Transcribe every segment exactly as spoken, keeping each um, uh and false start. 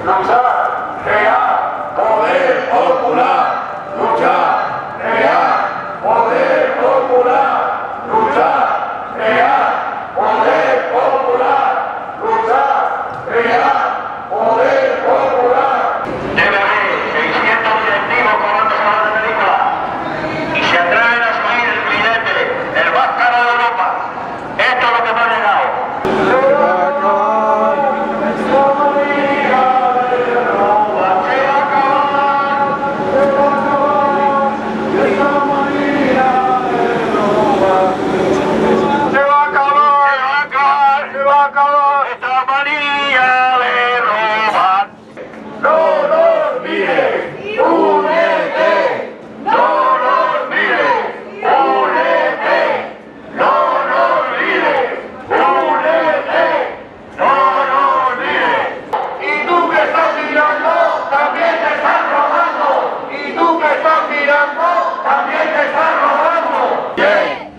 luchar, crear, poder popular, luchar, crear, poder popular, luchar, crear, poder popular, luchar, crear, poder popular. Debe haber seiscientos directivos cobrando por la película y se atraen a subir el billete, el más caro de Europa. Esto es lo que me ha llegado.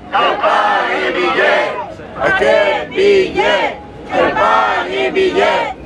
¡Que billete! ¡Que pan y billete!